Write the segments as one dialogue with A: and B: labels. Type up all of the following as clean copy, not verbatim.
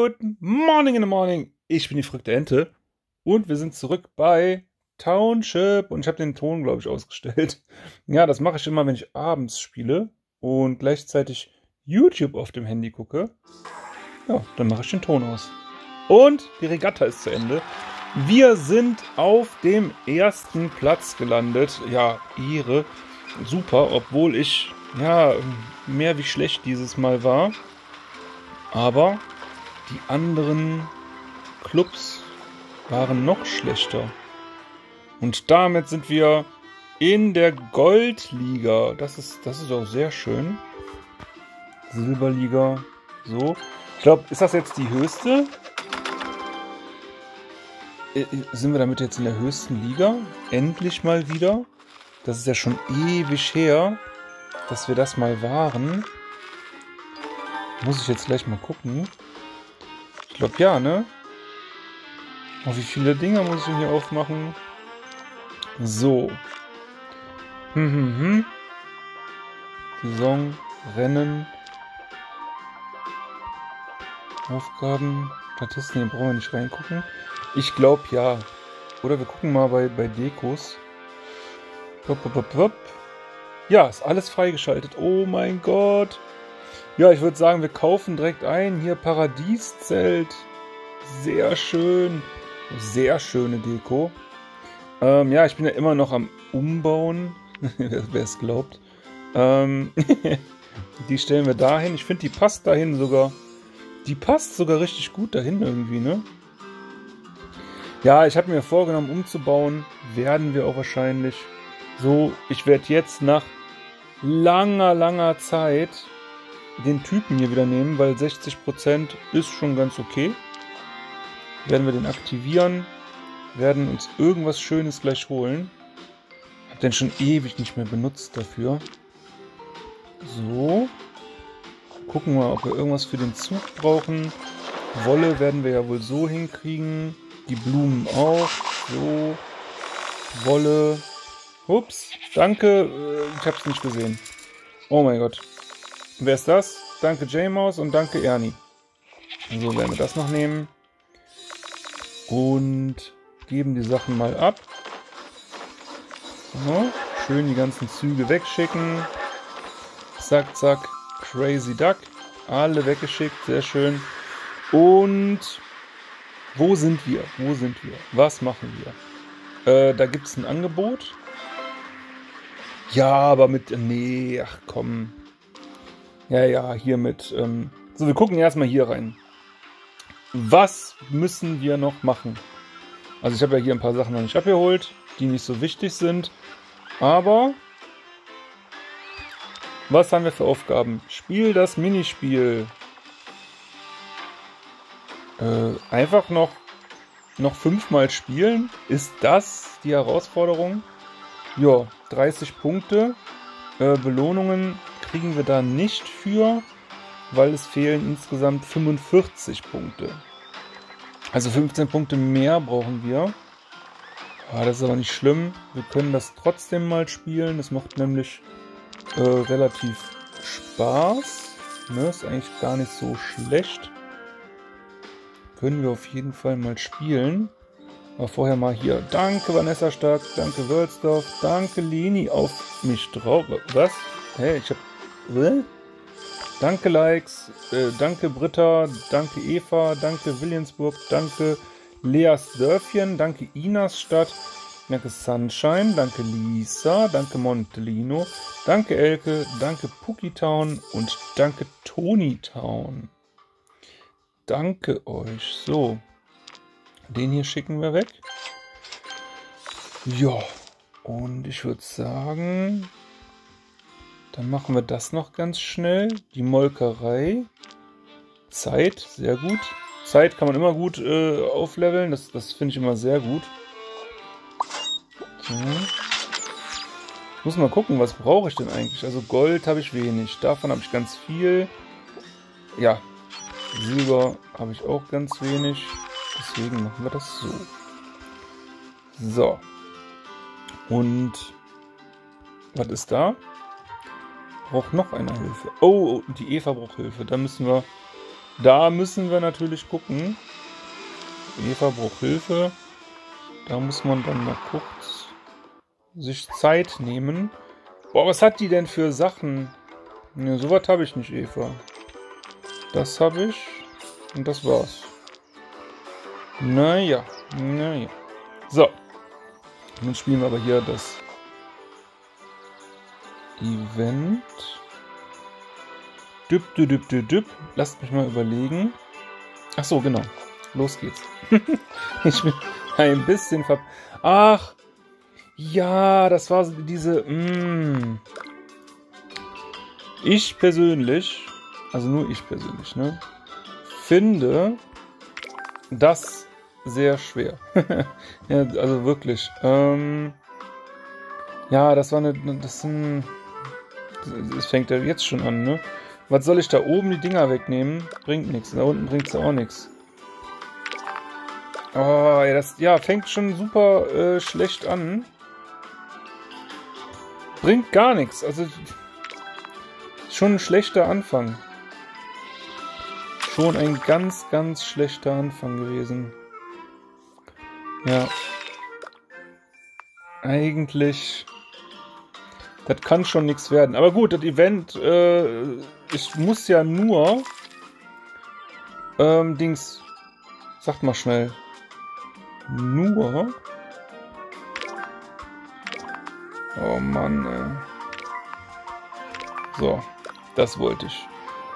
A: Good morning in the morning. Ich bin die verrückte Ente und wir sind zurück bei Township und ich habe den Ton, glaube ich, ausgestellt. Ja, das mache ich immer, wenn ich abends spiele und gleichzeitig YouTube auf dem Handy gucke. Ja, dann mache ich den Ton aus. Und die Regatta ist zu Ende. Wir sind auf dem ersten Platz gelandet. Ja, Ehre. Super, obwohl ich, ja, mehr wie schlecht dieses Mal war. Aber die anderen Clubs waren noch schlechter. Und damit sind wir in der Goldliga. Das ist auch sehr schön. Silberliga. So. Ich glaube, ist das jetzt die höchste? Sind wir damit jetzt in der höchsten Liga? Endlich mal wieder. Das ist ja schon ewig her, dass wir das mal waren. Muss ich jetzt gleich mal gucken. Ich glaube ja, ne? Oh, wie viele Dinger muss ich denn hier aufmachen? So. Saison, Rennen. Aufgaben, Statisten, hier brauchen wir nicht reingucken. Ich glaube ja. Oder wir gucken mal bei Dekos. Ja, ist alles freigeschaltet. Oh mein Gott. Ja, ich würde sagen, wir kaufen direkt ein. Hier Paradieszelt. Sehr schön. Sehr schöne Deko. Ja, ich bin ja immer noch am Umbauen. Wer es glaubt. Die stellen wir dahin. Ich finde, die passt dahin sogar. Die passt sogar richtig gut dahin irgendwie, ne? Ja, ich habe mir vorgenommen, umzubauen. Werden wir auch wahrscheinlich. So, ich werde jetzt nach langer Zeit den Typen hier wieder nehmen, weil 60% ist schon ganz okay. Werden wir den aktivieren. Werden uns irgendwas Schönes gleich holen. Hab den schon ewig nicht mehr benutzt dafür. So. Gucken wir mal, ob wir irgendwas für den Zug brauchen. Wolle werden wir ja wohl so hinkriegen. Die Blumen auch. So. Wolle. Ups. Danke. Ich hab's nicht gesehen. Oh mein Gott. Wer ist das? Danke J-Maus und danke Ernie. So werden wir das noch nehmen. Und geben die Sachen mal ab. So. Schön die ganzen Züge wegschicken. Zack, zack. Crazy Duck. Alle weggeschickt. Sehr schön. Und wo sind wir? Wo sind wir? Was machen wir? Da gibt es ein Angebot. Ja, aber mit... Nee, ach komm. Ja, hier mit... So, wir gucken erstmal hier rein. Was müssen wir noch machen? Also ich habe ja hier ein paar Sachen noch nicht abgeholt, die nicht so wichtig sind. Aber... Was haben wir für Aufgaben? Spiel das Minispiel. Einfach noch 5-mal spielen? Ist das die Herausforderung? Ja, 30 Punkte. Belohnungen kriegen wir da nicht für, weil es fehlen insgesamt 45 Punkte. Also 15 Punkte mehr brauchen wir. Ja, das ist aber nicht schlimm. Wir können das trotzdem mal spielen. Das macht nämlich relativ Spaß. Ne, ist eigentlich gar nicht so schlecht. Können wir auf jeden Fall mal spielen. Aber vorher mal hier. Danke Vanessa Stark, danke Wölsdorf, danke Leni auf mich drauf. Was? Hey, ich hab... Danke Likes, danke Britta, danke Eva, danke Williamsburg, danke Leas Dörfchen, danke Inas Stadt, danke Sunshine, danke Lisa, danke Montelino, danke Elke, danke Puki Town und danke Tony Town. Danke euch. So. Den hier schicken wir weg. Ja. Und ich würde sagen, dann machen wir das noch ganz schnell. Die Molkerei. Zeit. Sehr gut. Zeit kann man immer gut aufleveln. Das finde ich immer sehr gut. So. Ich muss mal gucken, was brauche ich denn eigentlich? Also Gold habe ich wenig. Davon habe ich ganz viel. Ja. Silber habe ich auch ganz wenig. Deswegen machen wir das so. So. Und was ist da? Braucht noch einer Hilfe. Oh, die Eva braucht Hilfe. Da müssen wir Da müssen wir natürlich gucken. Eva braucht Hilfe. Da muss man dann mal kurz sich Zeit nehmen. Boah, was hat die denn für Sachen? Ja, sowas habe ich nicht, Eva. Das habe ich. Und das war's. Naja. So. Nun spielen wir aber hier das Event. Düpp. Lasst mich mal überlegen. Ach so, genau. Los geht's. Ich bin ein bisschen Ach. Ja, das war diese... Ich persönlich, also nur ich persönlich, ne, finde das sehr schwer. Ja, also wirklich. Ja, das war es fängt ja jetzt schon an, ne? Was soll ich da oben die Dinger wegnehmen? Bringt nichts. Da unten bringt es auch nichts. Oh, ja, das fängt schon super schlecht an. Bringt gar nichts. Also schon ein schlechter Anfang. Schon ein ganz, ganz schlechter Anfang gewesen. Ja. Eigentlich... Das kann schon nichts werden. Aber gut, das Event... ich muss ja nur... Dings... Sagt mal schnell. Nur... Oh Mann, ey. So, das wollte ich.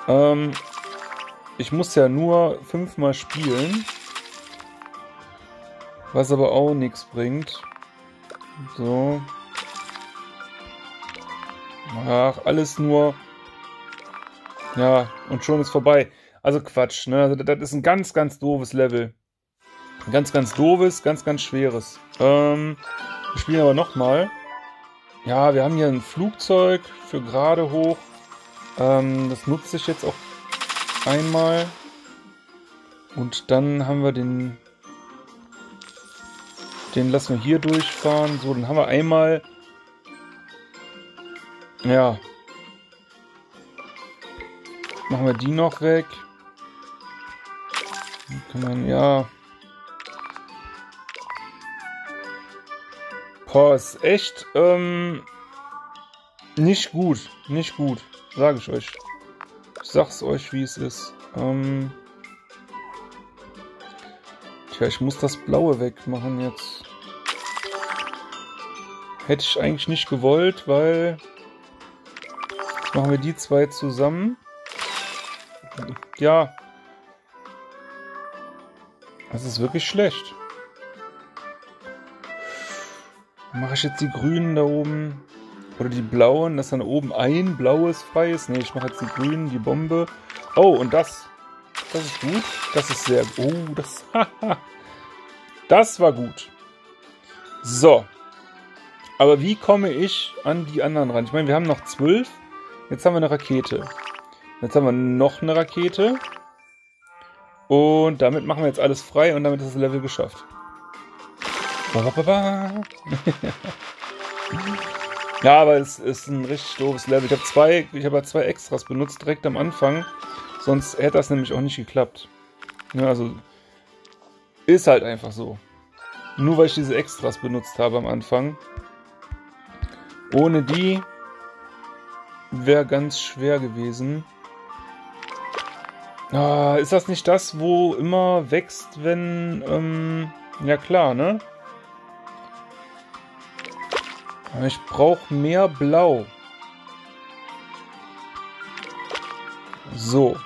A: Ich muss ja nur 5-mal spielen. Was aber auch nichts bringt. So. Ach, alles nur... Ja, und schon ist vorbei. Also Quatsch, ne? Also das ist ein ganz, ganz doofes Level. Ganz, ganz doofes, ganz, ganz schweres. Wir spielen aber nochmal. Ja, wir haben hier ein Flugzeug für gerade hoch. Das nutze ich jetzt auch einmal. Und dann haben wir den lassen wir hier durchfahren. So, dann haben wir einmal... Ja. Machen wir die noch weg. Dann kann man, ja... Boah, ist echt nicht gut. Nicht gut. Sage ich euch. Ich sag's euch, wie es ist. Tja, ich muss das Blaue wegmachen jetzt. Hätte ich eigentlich nicht gewollt, weil... Jetzt machen wir die zwei zusammen. Ja. Das ist wirklich schlecht. Mache ich jetzt die grünen da oben? Oder die blauen, dass dann oben ein blaues frei ist? Ne, ich mache jetzt die grünen, die Bombe. Oh, und das. Das ist gut. Das ist sehr gut. Oh, das... Das war gut. So. Aber wie komme ich an die anderen ran? Ich meine, wir haben noch 12. Jetzt haben wir eine Rakete. Jetzt haben wir noch eine Rakete. Und damit machen wir jetzt alles frei und damit ist das Level geschafft. Ja, aber es ist ein richtig doofes Level. Ich habe zwei Extras benutzt direkt am Anfang. Sonst hätte das nämlich auch nicht geklappt. Ja, also ist halt einfach so. Nur weil ich diese Extras benutzt habe am Anfang. Ohne die wäre ganz schwer gewesen. Ah, ist das nicht das, wo immer wächst, wenn... ja klar, ne? Ich brauche mehr Blau. So.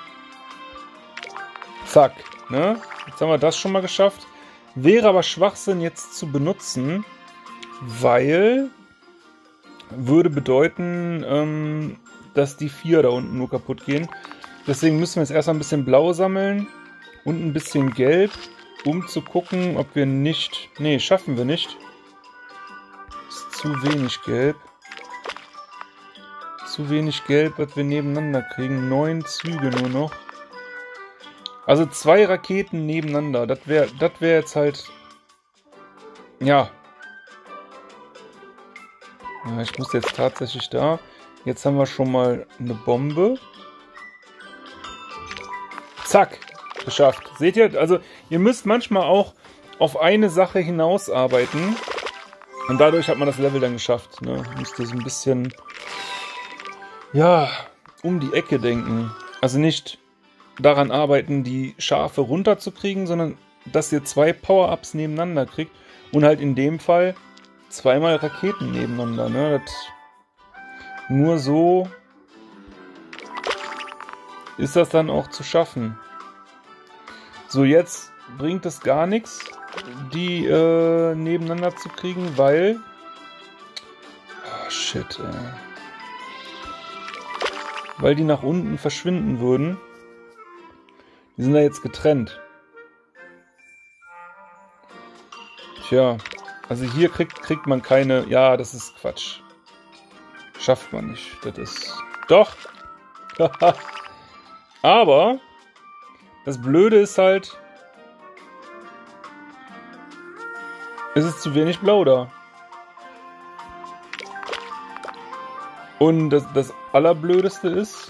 A: Zack. Ne? Jetzt haben wir das schon mal geschafft. Wäre aber Schwachsinn jetzt zu benutzen, weil würde bedeuten, dass die 4 da unten nur kaputt gehen. Deswegen müssen wir jetzt erstmal ein bisschen Blau sammeln und ein bisschen Gelb, um zu gucken, ob wir nicht... Nee, schaffen wir nicht. Ist zu wenig Gelb. Zu wenig Gelb, was wir nebeneinander kriegen. 9 Züge nur noch. Also 2 Raketen nebeneinander. Das wär jetzt halt... Ja. Ja, ich muss jetzt tatsächlich da. Jetzt haben wir schon mal eine Bombe. Zack, geschafft. Seht ihr? Also ihr müsst manchmal auch auf eine Sache hinausarbeiten. Und dadurch hat man das Level dann geschafft. Ne? Müsst ihr so ein bisschen, ja, um die Ecke denken. Also nicht daran arbeiten, die Schafe runterzukriegen, sondern dass ihr 2 Power-Ups nebeneinander kriegt. Und halt in dem Fall 2-mal Raketen nebeneinander. Ne? Nur so ist das dann auch zu schaffen. So, jetzt bringt es gar nichts, die nebeneinander zu kriegen, weil... Oh, shit, weil die nach unten verschwinden würden. Die sind da jetzt getrennt. Tja, also hier kriegt man keine... Ja, das ist Quatsch. Schafft man nicht. Das ist... Doch! Aber das Blöde ist halt, es ist zu wenig Blau da. Und das Allerblödeste ist...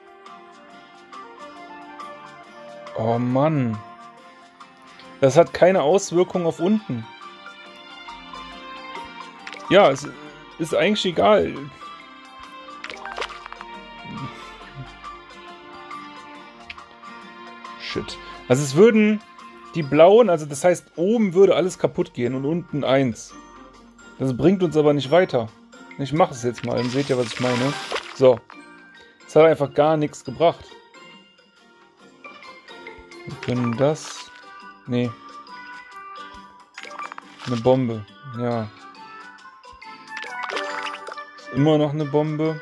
A: Oh Mann. Das hat keine Auswirkung auf unten. Ja, es ist eigentlich egal. Shit. Also es würden die blauen, also das heißt, oben würde alles kaputt gehen und unten 1. Das bringt uns aber nicht weiter. Ich mache es jetzt mal, dann seht ihr, was ich meine. So. Es hat einfach gar nichts gebracht. Wir können das... Nee. Eine Bombe. Ja. Ist immer noch eine Bombe.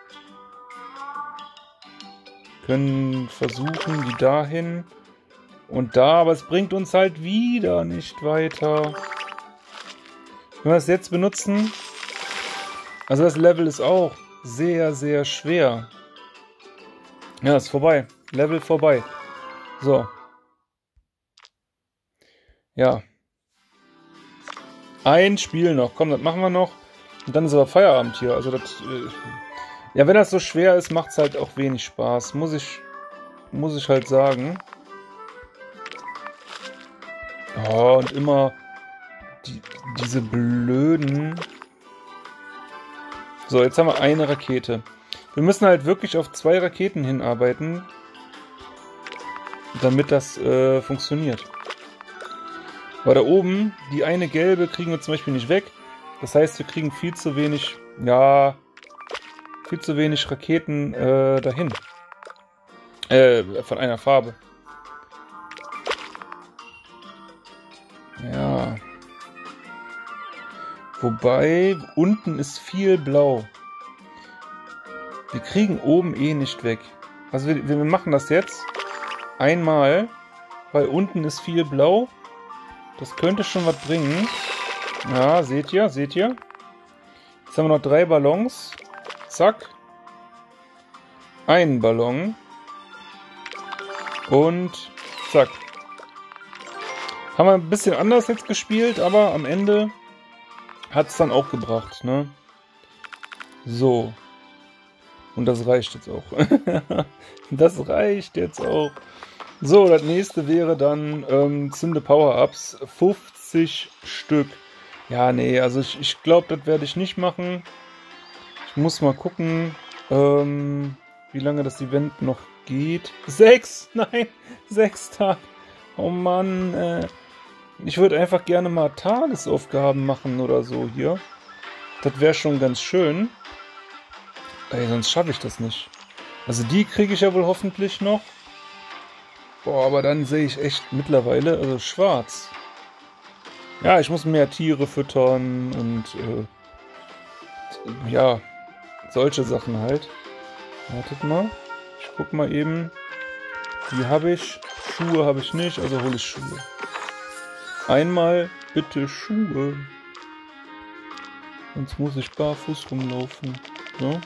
A: Können versuchen, die dahin und da, aber es bringt uns halt wieder nicht weiter. Wenn wir es jetzt benutzen, also das Level ist auch sehr, sehr schwer. Ja, ist vorbei. Level vorbei. So. Ja. Ein Spiel noch. Komm, das machen wir noch. Und dann ist aber Feierabend hier. Also das... Ja, wenn das so schwer ist, macht es halt auch wenig Spaß. Muss ich halt sagen. Oh, und immer diese blöden... So, jetzt haben wir eine Rakete. Wir müssen halt wirklich auf 2 Raketen hinarbeiten, damit das funktioniert. Weil da oben, die eine gelbe kriegen wir zum Beispiel nicht weg. Das heißt, wir kriegen viel zu wenig... Ja... Viel zu wenig Raketen dahin. Von einer Farbe. Ja. Wobei, unten ist viel blau. Wir kriegen oben eh nicht weg. Also wir machen das jetzt einmal, weil unten ist viel blau. Das könnte schon was bringen. Ja, seht ihr, seht ihr? Jetzt haben wir noch 3 Ballons. Zack. Einen Ballon. Und zack. Haben wir ein bisschen anders jetzt gespielt, aber am Ende hat es dann auch gebracht, ne? So. Und das reicht jetzt auch. Das reicht jetzt auch. So, das nächste wäre dann Zünde Power-Ups. 50 Stück. Ja, nee, also ich glaube, das werde ich nicht machen. Ich muss mal gucken, wie lange das Event noch geht. 6! Nein! 6 Tage! Oh Mann, ich würde einfach gerne mal Tagesaufgaben machen oder so hier. Das wäre schon ganz schön. Ey, sonst schaffe ich das nicht. Also die kriege ich ja wohl hoffentlich noch. Boah, aber dann sehe ich echt mittlerweile, also schwarz. Ja, ich muss mehr Tiere füttern und ja, solche Sachen halt. Wartet mal. Ich guck mal eben. Die habe ich. Schuhe habe ich nicht, also hole ich Schuhe. Einmal bitte Schuhe. Sonst muss ich barfuß rumlaufen. So.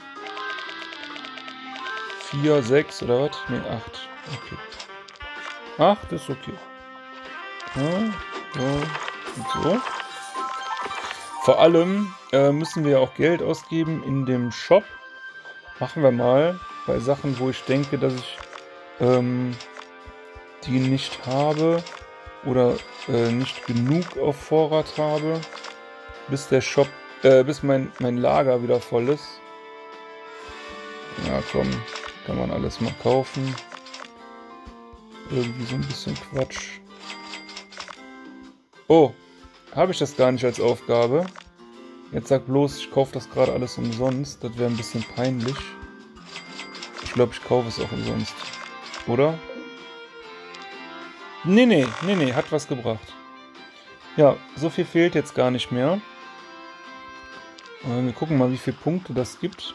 A: 4, 6 oder was? Ne, 8. Okay. 8 ist okay. Ja, so und so. Vor allem müssen wir auch Geld ausgeben in dem Shop. Machen wir mal bei Sachen, wo ich denke, dass ich die nicht habe oder nicht genug auf Vorrat habe, bis der Shop, bis mein Lager wieder voll ist. Ja, komm, kann man alles mal kaufen. Irgendwie so ein bisschen Quatsch. Oh, habe ich das gar nicht als Aufgabe? Jetzt sag bloß, ich kaufe das gerade alles umsonst. Das wäre ein bisschen peinlich. Ich glaube, ich kaufe es auch umsonst. Oder? Nee, hat was gebracht. Ja, so viel fehlt jetzt gar nicht mehr. Wir gucken mal, wie viele Punkte das gibt.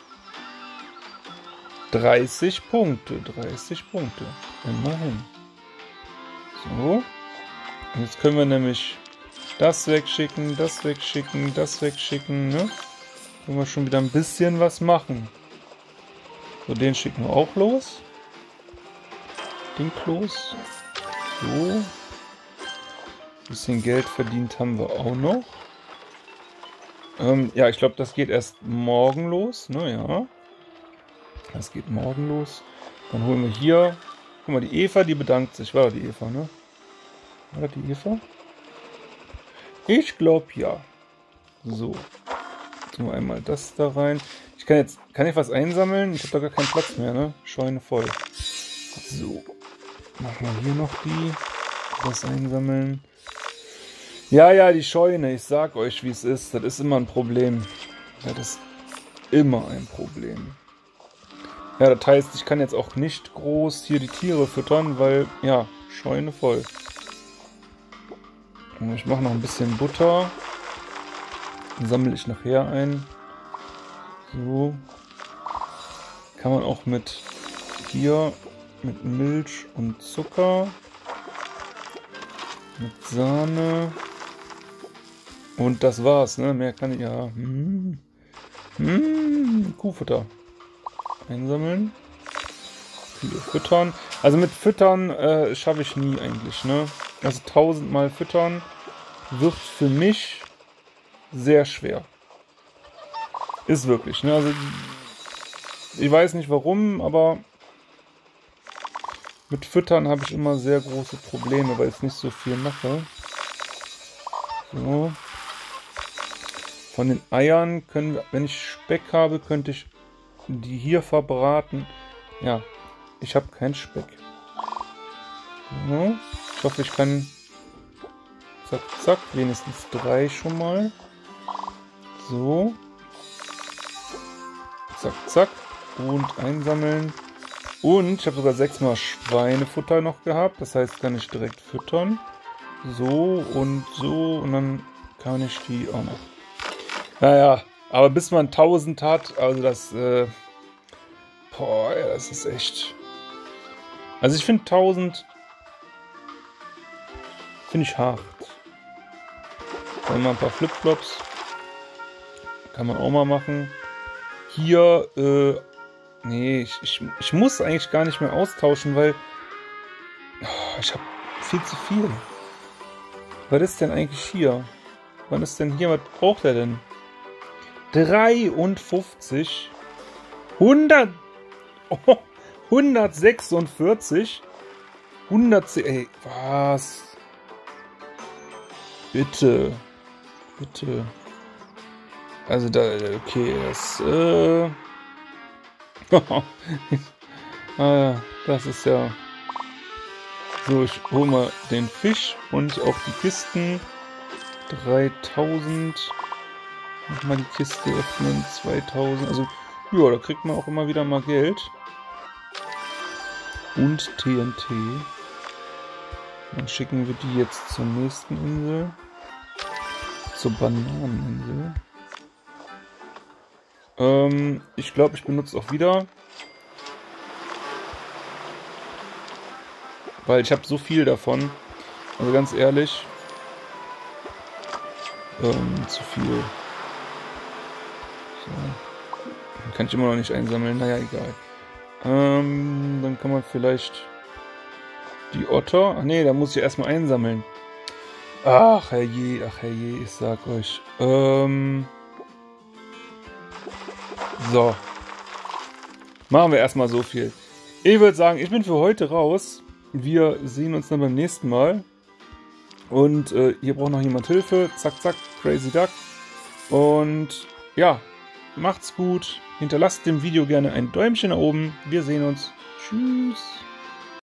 A: 30 Punkte, 30 Punkte. Immerhin. So. Und jetzt können wir nämlich das wegschicken, das wegschicken, das wegschicken, ne? Können wir schon wieder ein bisschen was machen. So, den schicken wir auch los. Den los. So. Ein bisschen Geld verdient haben wir auch noch. Ja, ich glaube, das geht erst morgen los, ne? Ja. Das geht morgen los. Dann holen wir hier. Guck mal, die Eva, die bedankt sich. War das die Eva, ne? War das die Eva? Ich glaube ja. So. Jetzt tun wir einmal das da rein. Ich kann jetzt. Kann ich was einsammeln? Ich habe da gar keinen Platz mehr, ne? Scheune voll. So. Machen wir hier noch die. Das einsammeln. Ja, die Scheune. Ich sag euch, wie es ist. Das ist immer ein Problem. Das ist immer ein Problem. Ja, das heißt, ich kann jetzt auch nicht groß hier die Tiere füttern, weil, ja, Scheune voll. Und ich mache noch ein bisschen Butter. Sammle ich nachher ein. So. Kann man auch mit hier, mit Milch und Zucker. Mit Sahne. Und das war's, ne? Mehr kann ich ja. Kuhfutter. Einsammeln. Viele füttern. Also mit Füttern schaffe ich nie eigentlich, ne? Also 1000 Mal füttern wird für mich sehr schwer. Ist wirklich, ne? Also ich weiß nicht warum, aber mit Füttern habe ich immer sehr große Probleme, weil ich nicht so viel mache. So. Von den Eiern können wir, wenn ich Speck habe, könnte ich die hier verbraten. Ja, ich habe keinen Speck. So. Ich hoffe, ich kann zack, zack, wenigstens 3 schon mal. So. Zack, zack. Und einsammeln. Und ich habe sogar 6 mal Schweinefutter noch gehabt. Das heißt, kann ich direkt füttern. So und so. Und dann kann ich die auch noch. Naja, aber bis man 1000 hat, also das, boah, ja, das ist echt. Also ich finde 1000, finde ich hart. Dann mal ein paar Flipflops. Kann man auch mal machen. Hier, nee, ich muss eigentlich gar nicht mehr austauschen, weil ich habe viel zu viel. Was ist denn eigentlich hier? Wann ist denn hier? Was braucht er denn? 53. 100. Oh, 146. 110. Ey, was? Bitte. Bitte. Also da, okay, das, das ist ja... So, ich hole mal den Fisch und auch die Kisten. 3000. Nochmal die Kiste öffnen. 2000. Also, ja, da kriegt man auch immer wieder mal Geld. Und TNT. Dann schicken wir die jetzt zur nächsten Insel. Zur Bananeninsel. Ich glaube, ich benutze auch wieder. Weil ich habe so viel davon. Also ganz ehrlich. Zu viel. So. Kann ich immer noch nicht einsammeln. Naja, egal. Dann kann man vielleicht die Otter. Ach nee, da muss ich erstmal einsammeln. Ach herrje, ich sag euch. So. Machen wir erstmal so viel. Ich würde sagen, ich bin für heute raus. wir sehen uns dann beim nächsten Mal. Und hier braucht noch jemand Hilfe. Zack, zack, Crazy Duck. Und ja, macht's gut. Hinterlasst dem Video gerne ein Däumchen nach oben. Wir sehen uns. Tschüss.